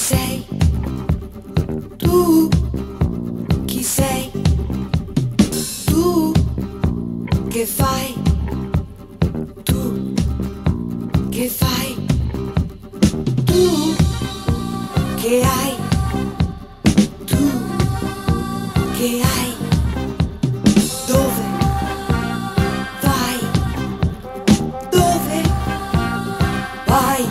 sei? Tu chi sei? Tu che fai? Tu che fai? Tu che hai? Tu che hai? Dove vai? Dove vai?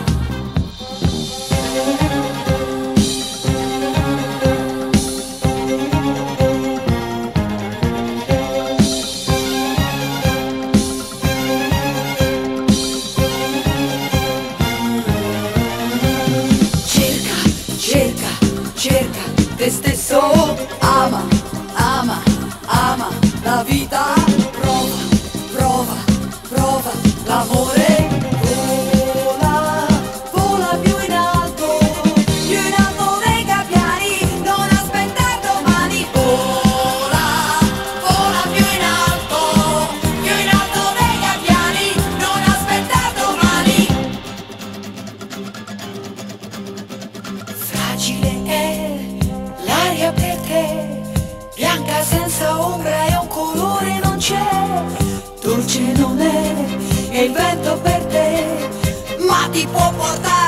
Cerca te stesso, ama, ama, ama la vita, prova, prova, prova l'amore, vola, vola più in alto dei gabbiani, non aspettare domani, vola, vola più in alto dei gabbiani, non aspettare domani. Fragile è l'aria per te, bianca senza ombra e un colore non c'è, dolce non è, e il vento per te, ma ti può portare